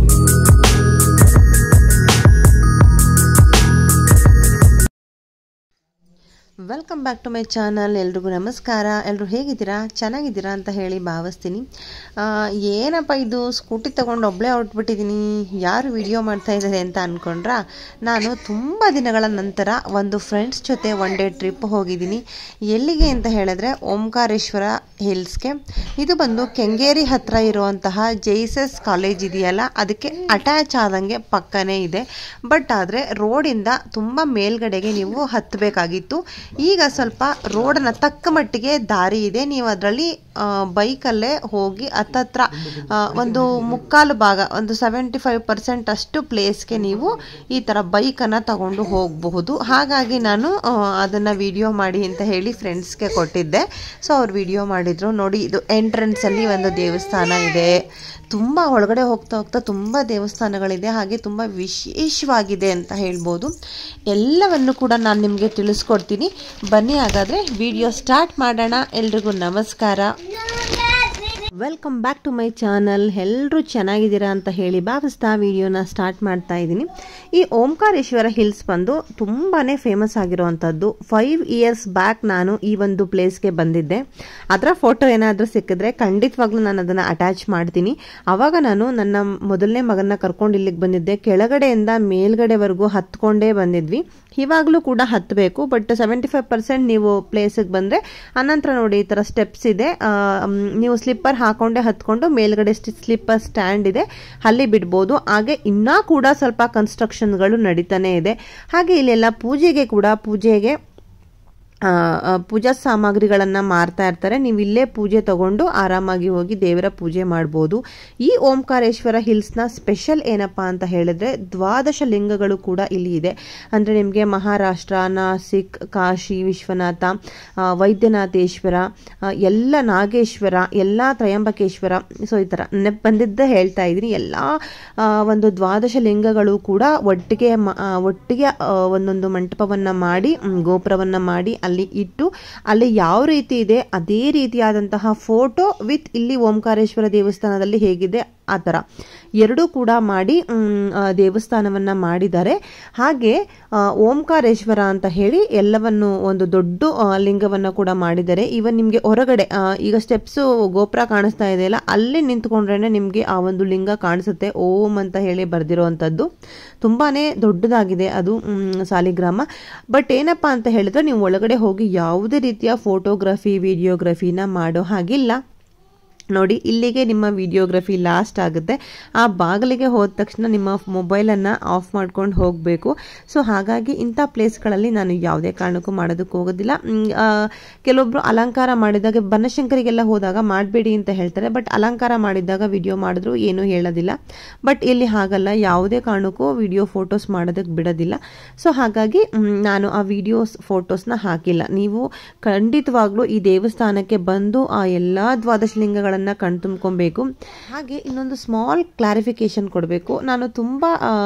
Welcome back to my channel. ಎಲ್ರಿಗೂ ನಮಸ್ಕಾರ. ಎಲ್ಲರೂ ಹೇಗಿದ್ದೀರಾ? ಚೆನ್ನಾಗಿದ್ದೀರಾ ಅಂತ ಹೇಳಿ ಭಾವಿಸ್ತೀನಿ. ಏನಪ್ಪ ಇದು ಸ್ಕೂಟಿ ತೊಗೊಂಡು ಒಬ್ಬಳೇ ಹೊರಟ್ಬಿಟ್ಟಿದ್ದೀನಿ, ಯಾರು ವಿಡಿಯೋ ಮಾಡ್ತಾ ಇದ್ದಾರೆ ಅಂತ ಅಂದ್ಕೊಂಡ್ರಾ? ನಾನು ತುಂಬ ದಿನಗಳ ನಂತರ ಒಂದು ಫ್ರೆಂಡ್ಸ್ ಜೊತೆ ಒನ್ ಡೇ ಟ್ರಿಪ್ ಹೋಗಿದ್ದೀನಿ. ಎಲ್ಲಿಗೆ ಅಂತ ಹೇಳಿದ್ರೆ ಓಂಕಾರೇಶ್ವರ ಹಿಲ್ಸ್ಗೆ. ಇದು ಬಂದು ಕೆಂಗೇರಿ ಹತ್ರ ಇರುವಂತಹ ಜೈಸಸ್ ಕಾಲೇಜ್ ಇದೆಯಲ್ಲ, ಅದಕ್ಕೆ ಅಟ್ಯಾಚ್ ಆದಂಗೆ ಪಕ್ಕನೇ ಇದೆ. ಬಟ್ ಆದರೆ ರೋಡಿಂದ ತುಂಬ ಮೇಲ್ಗಡೆಗೆ ನೀವು ಹತ್ತಬೇಕಾಗಿತ್ತು. ಈಗ ಸ್ವಲ್ಪ ರೋಡನ್ನ ತಕ್ಕ ಮಟ್ಟಿಗೆ ದಾರಿ ಇದೆ. ನೀವು ಅದರಲ್ಲಿ ಬೈಕಲ್ಲೇ ಹೋಗಿ ಹತ್ತತ್ರ ಒಂದು ಮುಕ್ಕಾಲು ಭಾಗ, ಒಂದು 75% ಅಷ್ಟು ಪ್ಲೇಸ್ಗೆ ನೀವು ಈ ಥರ ಬೈಕನ್ನು ತಗೊಂಡು ಹೋಗಬಹುದು. ಹಾಗಾಗಿ ನಾನು ಅದನ್ನು ವಿಡಿಯೋ ಮಾಡಿ ಅಂತ ಹೇಳಿ ಫ್ರೆಂಡ್ಸ್ಗೆ ಕೊಟ್ಟಿದ್ದೆ. ಸೊ ಅವ್ರು ವಿಡಿಯೋ ಮಾಡಿದರು. ನೋಡಿ, ಇದು ಎಂಟ್ರೆನ್ಸಲ್ಲಿ ಒಂದು ದೇವಸ್ಥಾನ ಇದೆ. ತುಂಬ ಒಳಗಡೆ ಹೋಗ್ತಾ ಹೋಗ್ತಾ ತುಂಬ ದೇವಸ್ಥಾನಗಳಿದೆ, ಹಾಗೆ ತುಂಬ ವಿಶೇಷವಾಗಿದೆ ಅಂತ ಹೇಳ್ಬೋದು. ಎಲ್ಲವನ್ನು ಕೂಡ ನಾನು ನಿಮಗೆ ತಿಳಿಸ್ಕೊಡ್ತೀನಿ. ಬನ್ನಿ ಹಾಗಾದರೆ ವಿಡಿಯೋ ಸ್ಟಾರ್ಟ್ ಮಾಡೋಣ. ಎಲ್ರಿಗೂ ನಮಸ್ಕಾರ. Welcome back to my channel. ಎಲ್ಲರೂ ಚೆನ್ನಾಗಿದ್ದೀರಾ ಅಂತ ಹೇಳಿ ಭಾವಿಸ್ತಾ ವಿಡಿಯೋನ ಸ್ಟಾರ್ಟ್ ಮಾಡ್ತಾ ಇದ್ದೀನಿ. ಈ ಓಂಕಾರೇಶ್ವರ ಹಿಲ್ಸ್ ಬಂದು ತುಂಬಾ ಫೇಮಸ್ ಆಗಿರುವಂಥದ್ದು. 5 ಇಯರ್ಸ್ ಬ್ಯಾಕ್ ನಾನು ಈ ಒಂದು ಪ್ಲೇಸ್ಗೆ ಬಂದಿದ್ದೆ. ಅದರ ಫೋಟೋ ಏನಾದರೂ ಸಿಕ್ಕಿದ್ರೆ ಖಂಡಿತವಾಗ್ಲೂ ನಾನು ಅದನ್ನು ಅಟ್ಯಾಚ್ ಮಾಡ್ತೀನಿ. ಆವಾಗ ನಾನು ನನ್ನ ಮೊದಲನೇ ಮಗನ ಕರ್ಕೊಂಡು ಇಲ್ಲಿಗೆ ಬಂದಿದ್ದೆ. ಕೆಳಗಡೆಯಿಂದ ಮೇಲ್ಗಡೆವರೆಗೂ ಹತ್ಕೊಂಡೇ ಬಂದಿದ್ವಿ. ಇವಾಗಲೂ ಕೂಡ ಹತ್ತಬೇಕು, ಬಟ್ 75% ನೀವು ಪ್ಲೇಸಿಗೆ ಬಂದರೆ ಅನಂತರ ನೋಡಿ ಈ ಥರ ಸ್ಟೆಪ್ಸ್ ಇದೆ. ನೀವು ಸ್ಲಿಪ್ಪರ್ ಹಾಕೊಂಡೆ ಹತ್ಕೊಂಡು ಮೇಲ್ಗಡೆ ಸ್ಲಿಪ್ಪರ್ ಸ್ಟ್ಯಾಂಡ್ ಇದೆ, ಅಲ್ಲಿ ಬಿಡ್ಬೋದು. ಹಾಗೆ ಇನ್ನೂ ಕೂಡ ಸ್ವಲ್ಪ ಕನ್ಸ್ಟ್ರಕ್ಷನ್ಗಳು ನಡೀತಾನೆ ಇದೆ. ಹಾಗೆ ಇಲ್ಲೆಲ್ಲ ಪೂಜೆಗೆ ಪೂಜಾ ಸಾಮಗ್ರಿಗಳನ್ನು ಮಾರ್ತಾ ಇರ್ತಾರೆ. ನೀವು ಇಲ್ಲೇ ಪೂಜೆ ತಗೊಂಡು ಆರಾಮಾಗಿ ಹೋಗಿ ದೇವರ ಪೂಜೆ ಮಾಡ್ಬೋದು. ಈ ಓಂಕಾರೇಶ್ವರ ಹಿಲ್ಸ್ನ ಸ್ಪೆಷಲ್ ಏನಪ್ಪ ಅಂತ ಹೇಳಿದ್ರೆ 12 ಲಿಂಗಗಳು ಕೂಡ ಇಲ್ಲಿ ಇದೆ. ಅಂದರೆ ನಿಮಗೆ ಮಹಾರಾಷ್ಟ್ರ, ನಾಸಿಕ್, ಕಾಶಿ ವಿಶ್ವನಾಥ, ವೈದ್ಯನಾಥೇಶ್ವರ, ಎಲ್ಲ ನಾಗೇಶ್ವರ, ಎಲ್ಲ ತ್ರಯಂಬಕೇಶ್ವರ, ಸೊ ಈ ಥರ ಬಂದಿದ್ದ ಹೇಳ್ತಾ ಇದ್ದೀನಿ. ಎಲ್ಲ ಒಂದು 12 ಲಿಂಗಗಳು ಕೂಡ ಒಟ್ಟಿಗೆ ಒಂದೊಂದು ಮಂಟಪವನ್ನು ಮಾಡಿ, ಗೋಪುರವನ್ನು ಮಾಡಿ ಅಲ್ಲಿ ಇಟ್ಟು, ಅಲ್ಲಿ ಯಾವ ರೀತಿ ಇದೆ ಅದೇ ರೀತಿಯಾದಂತಹ ಫೋಟೋ ವಿತ್ ಇಲ್ಲಿ ಓಂಕಾರೇಶ್ವರ ದೇವಸ್ಥಾನದಲ್ಲಿ ಹೇಗಿದೆ ಆ ಥರ ಎರಡೂ ಕೂಡ ಮಾಡಿ ದೇವಸ್ಥಾನವನ್ನ ಮಾಡಿದ್ದಾರೆ. ಹಾಗೆ ಓಂಕಾರೇಶ್ವರ ಅಂತ ಹೇಳಿ ಎಲ್ಲವನ್ನು ಒಂದು ದೊಡ್ಡ ಲಿಂಗವನ್ನು ಕೂಡ ಮಾಡಿದ್ದಾರೆ. ಇವನ್ ನಿಮಗೆ ಹೊರಗಡೆ ಈಗ ಸ್ಟೆಪ್ಸ್ ಗೋಪುರ ಕಾಣಿಸ್ತಾ ಇದೆಯಲ್ಲ, ಅಲ್ಲಿ ನಿಂತ್ಕೊಂಡ್ರೇನೆ ನಿಮಗೆ ಆ ಒಂದು ಲಿಂಗ ಕಾಣಿಸುತ್ತೆ. ಓಂ ಅಂತ ಹೇಳಿ ಬರ್ದಿರುವಂಥದ್ದು. ತುಂಬಾನೇ ದೊಡ್ಡದಾಗಿದೆ ಅದು ಸಾಲಿಗ್ರಾಮ. ಬಟ್ ಏನಪ್ಪಾ ಅಂತ ಹೇಳಿದ್ರೆ ನೀವು ಒಳಗಡೆ ಹೋಗಿ ಯಾವುದೇ ರೀತಿಯ ಫೋಟೋಗ್ರಫಿ ವಿಡಿಯೋಗ್ರಫಿನ ಮಾಡೋ ಹಾಗಿಲ್ಲ. ನೋಡಿ, ಇಲ್ಲಿಗೆ ನಿಮ್ಮ ವಿಡಿಯೋಗ್ರಫಿ ಲಾಸ್ಟ್ ಆಗುತ್ತೆ. ಆ ಬಾಗಿಲಿಗೆ ಹೋದ ತಕ್ಷಣ ನಿಮ್ಮ ಮೊಬೈಲನ್ನು ಆಫ್ ಮಾಡ್ಕೊಂಡು ಹೋಗಬೇಕು. ಸೊ ಹಾಗಾಗಿ ಇಂಥ ಪ್ಲೇಸ್ಗಳಲ್ಲಿ ನಾನು ಯಾವುದೇ ಕಾರಣಕ್ಕೂ ಮಾಡೋದಕ್ಕೆ ಹೋಗೋದಿಲ್ಲ. ಕೆಲವೊಬ್ರು ಅಲಂಕಾರ ಮಾಡಿದಾಗ, ಬನಶಂಕರಿಗೆಲ್ಲ ಹೋದಾಗ ಮಾಡಬೇಡಿ ಅಂತ ಹೇಳ್ತಾರೆ, ಬಟ್ ಅಲಂಕಾರ ಮಾಡಿದಾಗ ವಿಡಿಯೋ ಮಾಡಿದ್ರು ಏನೂ ಹೇಳೋದಿಲ್ಲ. ಬಟ್ ಇಲ್ಲಿ ಹಾಗಲ್ಲ, ಯಾವುದೇ ಕಾರಣಕ್ಕೂ ವಿಡಿಯೋ ಫೋಟೋಸ್ ಮಾಡೋದಕ್ಕೆ ಬಿಡೋದಿಲ್ಲ. ಸೊ ಹಾಗಾಗಿ ನಾನು ಆ ವಿಡಿಯೋಸ್ ಫೋಟೋಸ್ನ ಹಾಕಿಲ್ಲ. ನೀವು ಖಂಡಿತವಾಗ್ಲೂ ಈ ದೇವಸ್ಥಾನಕ್ಕೆ ಬಂದು ಆ ಎಲ್ಲ 12 ಲಿಂಗಗಳ ಕಣ್ತುಂಬ್ಕೊಬೇಕು. ಹಾಗೆ ಇನ್ನೊಂದು ಸ್ಮಾಲ್ ಕ್ಲಾರಿಫಿಕೇಶನ್ ಕೊಡಬೇಕು. ನಾನು ತುಂಬ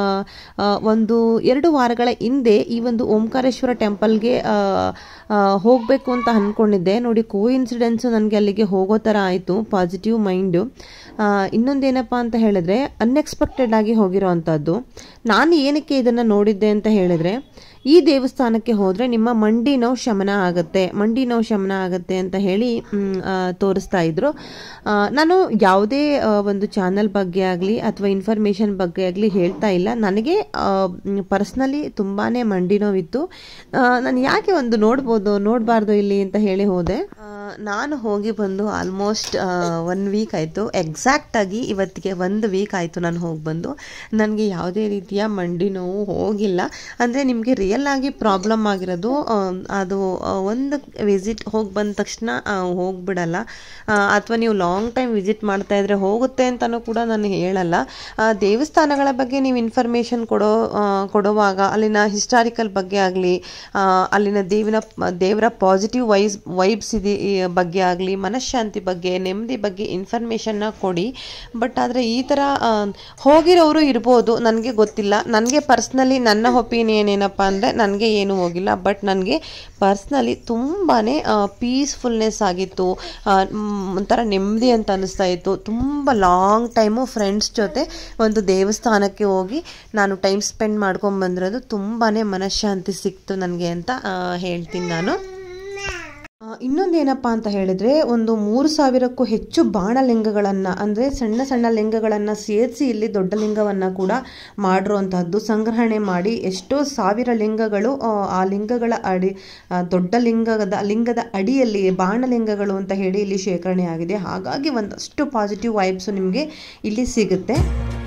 1-2 ವಾರಗಳ ಹಿಂದೆ ಈ ಒಂದು ಓಂಕಾರೇಶ್ವರ ಟೆಂಪಲ್ಗೆ ಹೋಗಬೇಕು ಅಂತ ಅಂದ್ಕೊಂಡಿದ್ದೆ. ನೋಡಿ, ಕೋಇನ್ಸಿಡೆನ್ಸ್ ನನಗೆ ಅಲ್ಲಿಗೆ ಹೋಗೋ ಥರ ಆಯಿತು. Positive mind. ಇನ್ನೊಂದೇನಪ್ಪ ಅಂತ ಹೇಳಿದ್ರೆ ಅನ್ಎಕ್ಸ್ಪೆಕ್ಟೆಡ್ ಆಗಿ ಹೋಗಿರೋ ಅಂಥದ್ದು. ನಾನು ಏನಕ್ಕೆ ಇದನ್ನು ನೋಡಿದ್ದೆ ಅಂತ ಹೇಳಿದ್ರೆ, ಈ ದೇವಸ್ಥಾನಕ್ಕೆ ಹೋದರೆ ನಿಮ್ಮ ಮಂಡಿ ನೋವು ಶಮನ ಆಗುತ್ತೆ ಅಂತ ಹೇಳಿ ತೋರಿಸ್ತಾ ಇದ್ರು. ನಾನು ಯಾವುದೇ ಒಂದು ಚಾನಲ್ ಬಗ್ಗೆ ಆಗಲಿ ಅಥವಾ ಇನ್ಫಾರ್ಮೇಷನ್ ಬಗ್ಗೆ ಆಗಲಿ ಹೇಳ್ತಾ ಇಲ್ಲ. ನನಗೆ ಪರ್ಸ್ನಲಿ ತುಂಬಾ ಮಂಡಿ ನೋವಿತ್ತು. ನಾನು ಯಾಕೆ ಒಂದು ನೋಡಬಾರ್ದು ಇಲ್ಲಿ ಅಂತ ಹೇಳಿ ಹೋದೆ. ನಾನು ಹೋಗಿ ಬಂದು ಆಲ್ಮೋಸ್ಟ್ 1 ವೀಕ್ ಆಯಿತು. ಎಕ್ಸಾಕ್ಟಾಗಿ ಇವತ್ತಿಗೆ 1 ವೀಕ್ ಆಯಿತು ನಾನು ಹೋಗಿ ಬಂದು. ನನಗೆ ಯಾವುದೇ ರೀತಿಯ ಮಂಡಿ ನೋವು ಹೋಗಿಲ್ಲ. ಅಂದರೆ ನಿಮಗೆ ರಿಯಲ್ ಆಗಿ ಪ್ರಾಬ್ಲಮ್ ಆಗಿರೋದು ಅದು ಒಂದು ವಿಸಿಟ್ ಹೋಗಿ ಬಂದ ತಕ್ಷಣ ಹೋಗ್ಬಿಡಲ್ಲ. ಅಥವಾ ನೀವು ಲಾಂಗ್ ಟೈಮ್ ವಿಸಿಟ್ ಮಾಡ್ತಾ ಇದ್ರೆ ಹೋಗುತ್ತೆ ಅಂತಲೂ ಕೂಡ ನಾನು ಹೇಳಲ್ಲ. ದೇವಸ್ಥಾನಗಳ ಬಗ್ಗೆ ನೀವು ಇನ್ಫಾರ್ಮೇಷನ್ ಕೊಡುವಾಗ ಅಲ್ಲಿನ ಹಿಸ್ಟಾರಿಕಲ್ ಬಗ್ಗೆ ಆಗಲಿ, ಅಲ್ಲಿನ ದೇವರ ಪಾಸಿಟಿವ್ ವೈಬ್ಸ್ ಬಗ್ಗೆ ಆಗಲಿ, ಮನಃಶಾಂತಿ ಬಗ್ಗೆ, ನೆಮ್ಮದಿ ಬಗ್ಗೆ ಇನ್ಫಾರ್ಮೇಷನ್ನ ಕೊಡಿ. ಬಟ್ ಆದರೆ ಈ ಥರ ಹೋಗಿರೋರು ಇರ್ಬೋದು, ನನಗೆ ಗೊತ್ತಿಲ್ಲ. ನನಗೆ ಪರ್ಸ್ನಲಿ ನನ್ನ ಒಪಿನಿಯನ್ ಏನಪ್ಪ ಅಂದರೆ, ನನಗೆ ಏನೂ ಹೋಗಿಲ್ಲ, ಬಟ್ ನನಗೆ ಪರ್ಸ್ನಲಿ ತುಂಬಾ ಪೀಸ್ಫುಲ್ನೆಸ್ ಆಗಿತ್ತು, ಒಂಥರ ನೆಮ್ಮದಿ ಅಂತ ಅನ್ನಿಸ್ತಾ ಇತ್ತು. ತುಂಬ ಲಾಂಗ್ ಟೈಮು ಫ್ರೆಂಡ್ಸ್ ಜೊತೆ ಒಂದು ದೇವಸ್ಥಾನಕ್ಕೆ ಹೋಗಿ ನಾನು ಟೈಮ್ ಸ್ಪೆಂಡ್ ಮಾಡ್ಕೊಂಡು ಬಂದಿರೋದು ತುಂಬಾ ಮನಃಶಾಂತಿ ಸಿಕ್ತು ನನಗೆ ಅಂತ ಹೇಳ್ತೀನಿ ನಾನು. ಇನ್ನೊಂದೇನಪ್ಪ ಅಂತ ಹೇಳಿದ್ರೆ, ಒಂದು 3000ಕ್ಕೂ ಹೆಚ್ಚು ಬಾಣಲಿಂಗಗಳನ್ನು, ಅಂದರೆ ಸಣ್ಣ ಸಣ್ಣ ಲಿಂಗಗಳನ್ನು ಸೇರಿಸಿ ಇಲ್ಲಿ ದೊಡ್ಡ ಲಿಂಗವನ್ನು ಕೂಡ ಮಾಡಿರುವಂಥದ್ದು, ಸಂಗ್ರಹಣೆ ಮಾಡಿ ಎಷ್ಟೋ ಸಾವಿರ ಲಿಂಗಗಳು ಆ ಲಿಂಗಗಳ ದೊಡ್ಡ ಲಿಂಗದ ಅಡಿಯಲ್ಲಿ ಬಾಣಲಿಂಗಗಳು ಅಂತ ಹೇಳಿ ಇಲ್ಲಿ ಶೇಖರಣೆ ಆಗಿದೆ. ಹಾಗಾಗಿ ಒಂದಷ್ಟು ಪಾಸಿಟಿವ್ ವೈಬ್ಸು ನಿಮಗೆ ಇಲ್ಲಿ ಸಿಗುತ್ತೆ.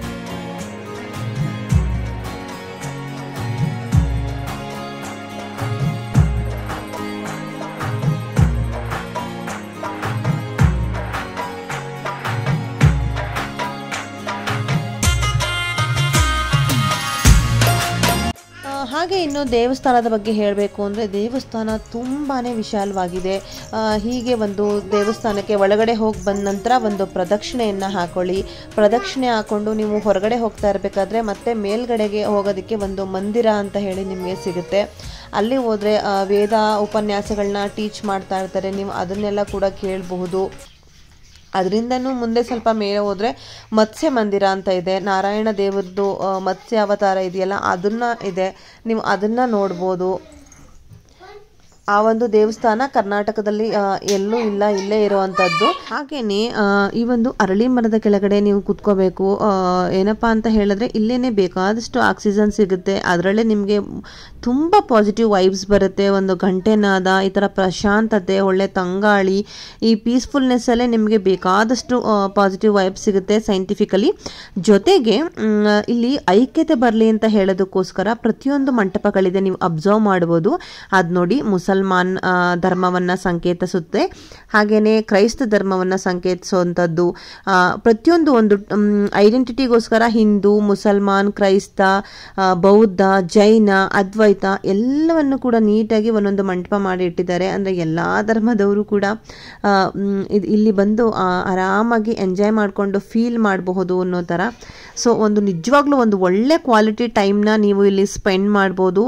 ಹಾಗೆ ಇನ್ನು ದೇವಸ್ಥಾನದ ಬಗ್ಗೆ ಹೇಳಬೇಕು ಅಂದರೆ, ದೇವಸ್ಥಾನ ತುಂಬಾ ವಿಶಾಲವಾಗಿದೆ. ಹೀಗೆ ಒಂದು ದೇವಸ್ಥಾನಕ್ಕೆ ಒಳಗಡೆ ಹೋಗಿ ಬಂದ ನಂತರ ಒಂದು ಪ್ರದಕ್ಷಿಣೆಯನ್ನು ಹಾಕೊಳ್ಳಿ. ಪ್ರದಕ್ಷಿಣೆ ಹಾಕ್ಕೊಂಡು ನೀವು ಹೊರಗಡೆ ಹೋಗ್ತಾ ಇರಬೇಕಾದ್ರೆ ಮತ್ತೆ ಮೇಲ್ಗಡೆಗೆ ಹೋಗೋದಕ್ಕೆ ಒಂದು ಮಂದಿರ ಅಂತ ಹೇಳಿ ನಿಮಗೆ ಸಿಗುತ್ತೆ. ಅಲ್ಲಿ ಹೋದರೆ ವೇದ ಉಪನ್ಯಾಸಗಳನ್ನ ಟೀಚ್ ಮಾಡ್ತಾ ಇರ್ತಾರೆ, ನೀವು ಅದನ್ನೆಲ್ಲ ಕೂಡ ಕೇಳಬಹುದು. ಅದರಿಂದನೂ ಮುಂದೆ ಸ್ವಲ್ಪ ಮೇಲೆ ಹೋದರೆ ಮತ್ಸ್ಯ ಮಂದಿರ ಅಂತ ಇದೆ, ನಾರಾಯಣ ದೇವರದ್ದು ಮತ್ಸ್ಯ ಅವತಾರ ಇದೆಯಲ್ಲ ಅದನ್ನು ಇದೆ, ನೀವು ಅದನ್ನು ನೋಡ್ಬೋದು. ಆ ಒಂದು ದೇವಸ್ಥಾನ ಕರ್ನಾಟಕದಲ್ಲಿ ಎಲ್ಲೂ ಇಲ್ಲ, ಇಲ್ಲೇ ಇರುವಂಥದ್ದು. ಹಾಗೇನೆ ಈ ಒಂದು ಅರಳಿ ಮರದ ಕೆಳಗಡೆ ನೀವು ಕುತ್ಕೋಬೇಕು. ಏನಪ್ಪಾ ಅಂತ ಹೇಳಿದ್ರೆ, ಇಲ್ಲೇನೆ ಬೇಕಾದಷ್ಟು ಆಕ್ಸಿಜನ್ ಸಿಗುತ್ತೆ, ಅದರಲ್ಲೇ ನಿಮಗೆ ತುಂಬ ಪಾಸಿಟಿವ್ ವೈಬ್ಸ್ ಬರುತ್ತೆ. ಒಂದು ಗಂಟೆನಾದ, ಈ ಥರ ಪ್ರಶಾಂತತೆ, ಒಳ್ಳೆ ತಂಗಾಳಿ, ಈ ಪೀಸ್ಫುಲ್ನೆಸ್ಸಲ್ಲೇ ನಿಮಗೆ ಬೇಕಾದಷ್ಟು ಪಾಸಿಟಿವ್ ವೈಬ್ಸ್ ಸಿಗುತ್ತೆ ಸೈಂಟಿಫಿಕಲಿ. ಜೊತೆಗೆ ಇಲ್ಲಿ ಐಕ್ಯತೆ ಬರಲಿ ಅಂತ ಹೇಳೋದಕ್ಕೋಸ್ಕರ ಪ್ರತಿಯೊಂದು ಮಂಟಪಗಳಿದೆ, ನೀವು ಅಬ್ಸರ್ವ್ ಮಾಡ್ಬೋದು. ಅದು ನೋಡಿ, ಮುಸಲ್ಮಾನ್ ಧರ್ಮವನ್ನು ಸಂಕೇತಿಸುತ್ತೆ, ಹಾಗೆಯೇ ಕ್ರೈಸ್ತ ಧರ್ಮವನ್ನು ಸಂಕೇತಿಸುವಂಥದ್ದು. ಪ್ರತಿಯೊಂದು ಒಂದು ಐಡೆಂಟಿಟಿಗೋಸ್ಕರ ಹಿಂದೂ, ಮುಸಲ್ಮಾನ್, ಕ್ರೈಸ್ತ, ಬೌದ್ಧ, ಜೈನ, ಅದ್ವೈತ ಎಲ್ಲವನ್ನು ಕೂಡ ನೀಟಾಗಿ ಒಂದೊಂದು ಮಂಟಪ ಮಾಡಿ ಇಟ್ಟಿದ್ದಾರೆ. ಅಂದರೆ ಎಲ್ಲ ಧರ್ಮದವರು ಕೂಡ ಇಲ್ಲಿ ಬಂದು ಆರಾಮಾಗಿ ಎಂಜಾಯ್ ಮಾಡಿಕೊಂಡು ಫೀಲ್ ಮಾಡಬಹುದು ಅನ್ನೋ ಥರ. ಸೊ ಒಂದು ನಿಜವಾಗ್ಲೂ ಒಂದು ಒಳ್ಳೆ ಕ್ವಾಲಿಟಿ ಟೈಮ್ನ ನೀವು ಇಲ್ಲಿ ಸ್ಪೆಂಡ್ ಮಾಡ್ಬೋದು.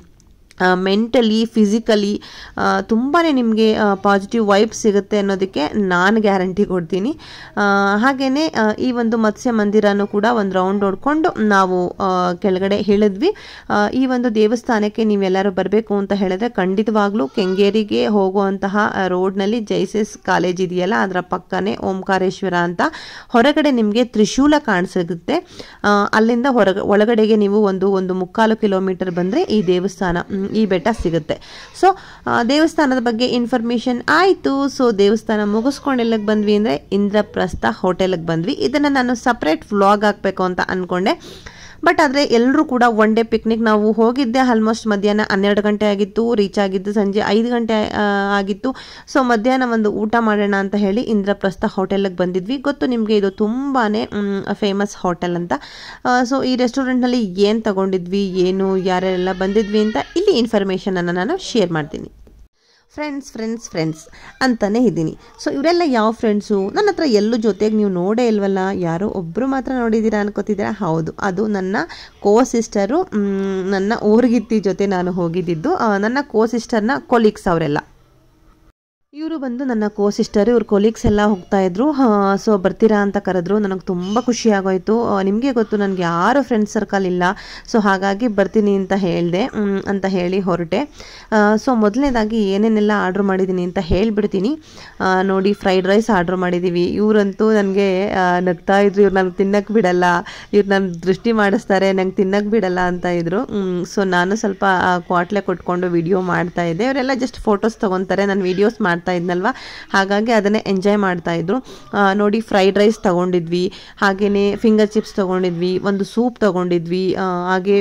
ಮೆಂಟಲಿ, ಫಿಸಿಕಲಿ ತುಂಬಾ ನಿಮಗೆ ಪಾಸಿಟಿವ್ ವೈಬ್ಸ್ ಸಿಗುತ್ತೆ ಅನ್ನೋದಕ್ಕೆ ನಾನು ಗ್ಯಾರಂಟಿ ಕೊಡ್ತೀನಿ. ಹಾಗೆಯೇ ಈ ಒಂದು ಮತ್ಸ್ಯ ಮಂದಿರನೂ ಕೂಡ ಒಂದು ರೌಂಡ್ ಹೊಡ್ಕೊಂಡು ನಾವು ಕೆಳಗಡೆ ಇಳಿದ್ವಿ. ಈ ಒಂದು ದೇವಸ್ಥಾನಕ್ಕೆ ನೀವೆಲ್ಲರೂ ಬರಬೇಕು ಅಂತ ಹೇಳಿದ್ರೆ ಖಂಡಿತವಾಗ್ಲೂ ಕೆಂಗೇರಿಗೆ ಹೋಗುವಂತಹ ರೋಡ್ನಲ್ಲಿ ಜೈಸಸ್ ಕಾಲೇಜ್ ಇದೆಯಲ್ಲ, ಅದರ ಪಕ್ಕನೇ ಓಂಕಾರೇಶ್ವರ ಅಂತ ಹೊರಗಡೆ ನಿಮಗೆ ತ್ರಿಶೂಲ ಕಾಣಿಸುತ್ತೆ. ಅಲ್ಲಿಂದ ಒಳಗಡೆಗೆ ನೀವು ಒಂದು 3/4 ಕಿಲೋಮೀಟರ್ ಬಂದರೆ ಈ ದೇವಸ್ಥಾನ, ಈ ಬೆಟ್ಟ ಸಿಗುತ್ತೆ. ಸೊ ದೇವಸ್ಥಾನದ ಬಗ್ಗೆ ಇನ್ಫಾರ್ಮೇಷನ್ ಆಯಿತು. ಸೊ ದೇವಸ್ಥಾನ ಮುಗಿಸ್ಕೊಂಡು ಎಲ್ಲಿಗೆ ಬಂದ್ವಿ ಅಂದರೆ ಇಂದ್ರಪ್ರಸ್ಥ ಹೋಟೆಲ್ಗೆ ಬಂದ್ವಿ. ಇದನ್ನು ನಾನು ಸಪ್ರೇಟ್ ವ್ಲಾಗ್ ಹಾಕಬೇಕು ಅಂತ ಅಂದ್ಕೊಂಡೆ, ಬಟ್ ಆದರೆ ಎಲ್ಲರೂ ಕೂಡ ಒನ್ ಡೇ ಪಿಕ್ನಿಕ್. ನಾವು ಹೋಗಿದ್ದೆ ಆಲ್ಮೋಸ್ಟ್ ಮಧ್ಯಾಹ್ನ 12 ಗಂಟೆ ಆಗಿತ್ತು, ರೀಚ್ ಆಗಿದ್ದು ಸಂಜೆ 5 ಗಂಟೆ ಆಗಿತ್ತು. ಸೊ ಮಧ್ಯಾಹ್ನ ಒಂದು ಊಟ ಮಾಡೋಣ ಅಂತ ಹೇಳಿ ಇಂದ್ರಪ್ರಸ್ಥ ಹೋಟೆಲ್ಗೆ ಬಂದಿದ್ವಿ. ಗೊತ್ತು ನಿಮಗೆ, ಇದು ತುಂಬಾ ಫೇಮಸ್ ಹೋಟೆಲ್ ಅಂತ. ಸೊ ಈ ರೆಸ್ಟೋರೆಂಟ್ನಲ್ಲಿ ಏನು ತಗೊಂಡಿದ್ವಿ, ಏನು ಯಾರೆಲ್ಲ ಬಂದಿದ್ವಿ ಅಂತ ಇಲ್ಲಿ ಇನ್ಫಾರ್ಮೇಷನನ್ನು ನಾನು ಶೇರ್ ಮಾಡ್ತೀನಿ. ಫ್ರೆಂಡ್ಸ್ ಅಂತಲೇ ಇದ್ದೀನಿ. ಸೊ ಇವರೆಲ್ಲ ಯಾವ ಫ್ರೆಂಡ್ಸು? ನನ್ನ ಹತ್ರ ಎಲ್ಲೂ ಜೊತೆಗೆ ನೀವು ನೋಡೇ ಇಲ್ವಲ್ಲ, ಯಾರೋ ಒಬ್ಬರು ಮಾತ್ರ ನೋಡಿದ್ದೀರಾ ಅನ್ಕೋತಿದ್ದೀರಾ? ಹೌದು, ಅದು ನನ್ನ ಸಿಸ್ಟರು, ನನ್ನ ಊರ್ಗಿತ್ತಿ ಜೊತೆ ನಾನು ಹೋಗಿದ್ದಿದ್ದು. ನನ್ನ ಸಿಸ್ಟರ್ನ ಕೊಲೀಗ್ಸ್ ಅವರೆಲ್ಲ. ಇವರು ಬಂದು ನನ್ನ ಸಿಸ್ಟರು, ಇವ್ರ ಕೊಲೀಗ್ಸ್ ಎಲ್ಲ ಹೋಗ್ತಾ ಇದ್ರು. ಸೊ ಬರ್ತೀರಾ ಅಂತ ಕರೆದ್ರು. ನನಗೆ ತುಂಬ ಖುಷಿ ಆಗೋಯ್ತು. ನಿಮಗೆ ಗೊತ್ತು, ನನಗೆ ಯಾರು ಫ್ರೆಂಡ್ಸ್ ಸರ್ಕಲ್ ಇಲ್ಲ. ಸೊ ಹಾಗಾಗಿ ಬರ್ತೀನಿ ಅಂತ ಹೇಳಿದೆ, ಅಂತ ಹೇಳಿ ಹೊರಟೆ. ಸೊ ಮೊದಲನೇದಾಗಿ ಏನೇನೆಲ್ಲ ಆರ್ಡ್ರ್ ಮಾಡಿದ್ದೀನಿ ಅಂತ ಹೇಳಿಬಿಡ್ತೀನಿ ನೋಡಿ. ಫ್ರೈಡ್ ರೈಸ್ ಆರ್ಡ್ರ್ ಮಾಡಿದ್ದೀವಿ. ಇವರಂತೂ ನನಗೆ ನಗ್ತಾ ಇದ್ರು, ಇವ್ರು ನನಗೆ ತಿನ್ನಕ್ಕೆ ಬಿಡಲ್ಲ, ಇವ್ರು ನನ್ನ ದೃಷ್ಟಿ ಮಾಡಿಸ್ತಾರೆ, ನಂಗೆ ತಿನ್ನಕ್ಕೆ ಬಿಡಲ್ಲ ಅಂತ ಇದ್ರು. ಸೊ ನಾನು ಸ್ವಲ್ಪ ಕ್ವಾಟ್ಲೆ ಕೊಟ್ಕೊಂಡು ವಿಡಿಯೋ ಮಾಡ್ತಾ ಇದ್ದೆ. ಇವರೆಲ್ಲ ಜಸ್ಟ್ ಫೋಟೋಸ್ ತೊಗೊತಾರೆ, ನಾನು ವೀಡಿಯೋಸ್ ಮಾಡ್ತಾ ಇದ್ನಲ್ವ, ಹಾಗಾಗಿ ಅದನ್ನೇ ಎಂಜಾಯ್ ಮಾಡ್ತಾ ಇದ್ರು ನೋಡಿ. ಫ್ರೈಡ್ ರೈಸ್ ತಗೊಂಡಿದ್ವಿ, ಹಾಗೆಯೇ ಫಿಂಗರ್ ಚಿಪ್ಸ್ ತಗೊಂಡಿದ್ವಿ, ಒಂದು ಸೂಪ್ ತಗೊಂಡಿದ್ವಿ, ಹಾಗೆ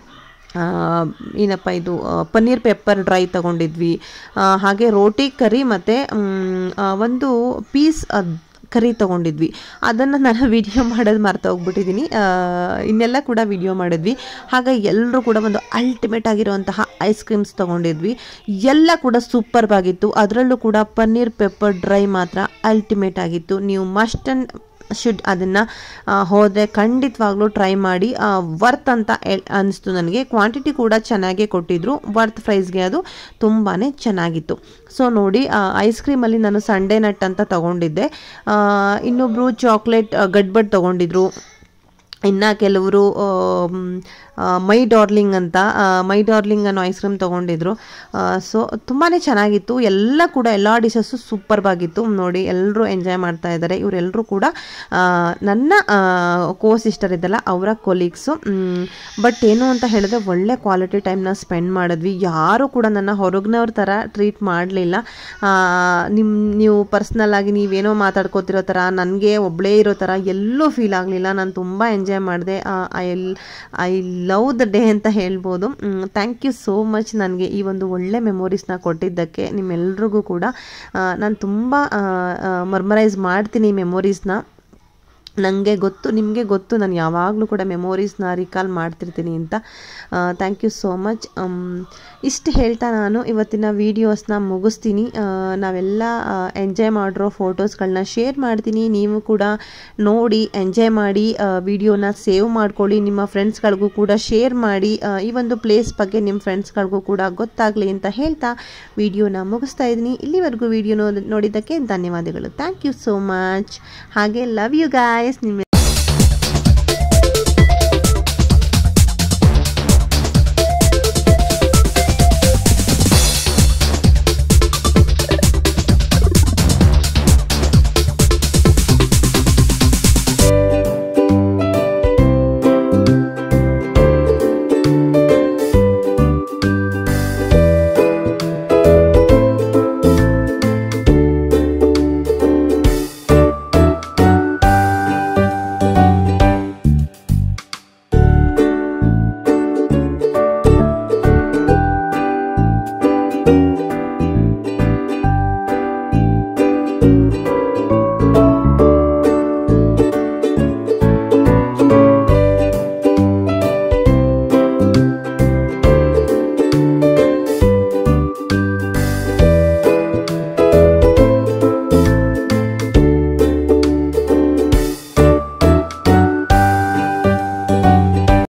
ಏನಪ್ಪ ಇದು ಪನ್ನೀರ್ ಪೆಪ್ಪರ್ ಡ್ರೈ ತಗೊಂಡಿದ್ವಿ, ಹಾಗೆ ರೋಟಿ ಕರಿ ಮತ್ತು ಒಂದು ಪೀಸ್ ಕರಿ ತೊಗೊಂಡಿದ್ವಿ. ಅದನ್ನು ನಾನು ವಿಡಿಯೋ ಮಾಡೋದು ಮರ್ತು ಹೋಗ್ಬಿಟ್ಟಿದ್ದೀನಿ. ಇನ್ನೆಲ್ಲ ಕೂಡ ವಿಡಿಯೋ ಮಾಡಿದ್ವಿ. ಹಾಗಾಗಿ ಎಲ್ಲರೂ ಕೂಡ ಒಂದು ಅಲ್ಟಿಮೇಟ್ ಆಗಿರುವಂತಹ ಐಸ್ ಕ್ರೀಮ್ಸ್ ತೊಗೊಂಡಿದ್ವಿ. ಎಲ್ಲ ಕೂಡ ಸೂಪರ್ಬ್ ಆಗಿತ್ತು. ಅದರಲ್ಲೂ ಕೂಡ ಪನ್ನೀರ್ ಪೆಪ್ಪರ್ ಡ್ರೈ ಮಾತ್ರ ಅಲ್ಟಿಮೇಟ್ ಆಗಿತ್ತು. ನೀವು ಮಸ್ಟ್ ಆ್ಯಂಡ್ ಶುಡ್ ಅದನ್ನು ಹೋದರೆ ಖಂಡಿತವಾಗ್ಲೂ ಟ್ರೈ ಮಾಡಿ. ವರ್ತ್ ಅಂತ ಅನಿಸ್ತು ನನಗೆ. ಕ್ವಾಂಟಿಟಿ ಕೂಡ ಚೆನ್ನಾಗೇ ಕೊಟ್ಟಿದ್ರು. ವರ್ತ್ ಪ್ರೈಸ್ಗೆ ಅದು ತುಂಬಾ ಚೆನ್ನಾಗಿತ್ತು. ಸೊ ನೋಡಿ, ಐಸ್ ಕ್ರೀಮಲ್ಲಿ ನಾನು ಸಂಡೇ ನಟ್ ಅಂತ ತೊಗೊಂಡಿದ್ದೆ. ಇನ್ನೊಬ್ಬರು ಚಾಕ್ಲೇಟ್ ಗಡ್ಬಡ್ ತೊಗೊಂಡಿದ್ರು. ಇನ್ನು ಕೆಲವರು ಮೈ ಡಾರ್ಲಿಂಗ್ ಅನ್ನೋ ಐಸ್ ಕ್ರೀಮ್ ತೊಗೊಂಡಿದ್ರು. ಸೊ ತುಂಬಾ ಚೆನ್ನಾಗಿತ್ತು. ಎಲ್ಲ ಡಿಶಸ್ಸು ಸೂಪರ್ಬಾಗಿತ್ತು. ನೋಡಿ, ಎಲ್ಲರೂ ಎಂಜಾಯ್ ಮಾಡ್ತಾ ಇದ್ದಾರೆ. ಇವರೆಲ್ಲರೂ ಕೂಡ ನನ್ನ ಕೋ ಸಿಸ್ಟರ್ ಇದ್ದಲ್ಲ, ಅವರ ಕೊಲೀಗ್ಸು. ಬಟ್ ಏನು ಅಂತ ಹೇಳಿದ್ರೆ ಒಳ್ಳೆ ಕ್ವಾಲಿಟಿ ಟೈಮ್ನ ಸ್ಪೆಂಡ್ ಮಾಡಿದ್ವಿ. ಯಾರೂ ಕೂಡ ನನ್ನ ಹೊರಗಿನವ್ರ ಥರ ಟ್ರೀಟ್ ಮಾಡಲಿಲ್ಲ. ನೀವು ಪರ್ಸ್ನಲ್ ಆಗಿ ನೀವೇನೋ ಮಾತಾಡ್ಕೋತಿರೋ ಥರ, ನನಗೆ ಒಬ್ಬಳೇ ಇರೋ ಥರ ಎಲ್ಲೂ ಫೀಲ್ ಆಗಲಿಲ್ಲ. ನಾನು ತುಂಬ ಎಂಜಾಯ್ ಮಾಡಿದೆ. ಐ ಲವ್ ದ ಡೇ ಅಂತ ಹೇಳ್ಬೋದು. ಥ್ಯಾಂಕ್ ಯು ಸೋ ಮಚ್ ನನಗೆ ಈ ಒಂದು ಒಳ್ಳೆ ಮೆಮೊರೀಸ್ನ ಕೊಟ್ಟಿದ್ದಕ್ಕೆ. ನಿಮ್ಮೆಲ್ರಿಗೂ ಕೂಡ ನಾನು ತುಂಬ ಮರ್ಮರೈಸ್ ಮಾಡ್ತೀನಿ ಈ ಮೆಮೊರೀಸ್ನ. ನನಗೆ ಗೊತ್ತು, ನಿಮಗೆ ಗೊತ್ತು, ನಾನು ಯಾವಾಗಲೂ ಕೂಡ ಮೆಮೊರೀಸ್ನ ರಿಕಾಲ್ ಮಾಡ್ತಿರ್ತೀನಿ ಅಂತ. Thank you so much. ಇಷ್ಟು ಹೇಳ್ತಾ ನಾನು ಇವತ್ತಿನ ವೀಡಿಯೋಸ್ನ ಮುಗಿಸ್ತೀನಿ. ನಾವೆಲ್ಲ ಎಂಜಾಯ್ ಮಾಡಿರೋ ಫೋಟೋಸ್ಗಳನ್ನ ಶೇರ್ ಮಾಡ್ತೀನಿ. ನೀವು ಕೂಡ ನೋಡಿ ಎಂಜಾಯ್ ಮಾಡಿ. ವಿಡಿಯೋನ ಸೇವ್ ಮಾಡ್ಕೊಳ್ಳಿ. ನಿಮ್ಮ ಫ್ರೆಂಡ್ಸ್ಗಳಿಗೂ ಕೂಡ ಶೇರ್ ಮಾಡಿ. ಈ ಒಂದು ಪ್ಲೇಸ್ ಬಗ್ಗೆ ನಿಮ್ಮ ಫ್ರೆಂಡ್ಸ್ಗಳಿಗೂ ಕೂಡ ಗೊತ್ತಾಗಲಿ ಅಂತ ಹೇಳ್ತಾ ವಿಡಿಯೋನ ಮುಗಿಸ್ತಾ ಇದ್ದೀನಿ. ಇಲ್ಲಿವರೆಗೂ ವಿಡಿಯೋ ನೋಡಿದ್ದಕ್ಕೆ ಧನ್ಯವಾದಗಳು. Thank you so much. ಹಾಗೆ ಲವ್ ಯು ಗಾಯ್ಸ್. ನಿಮ್ಮ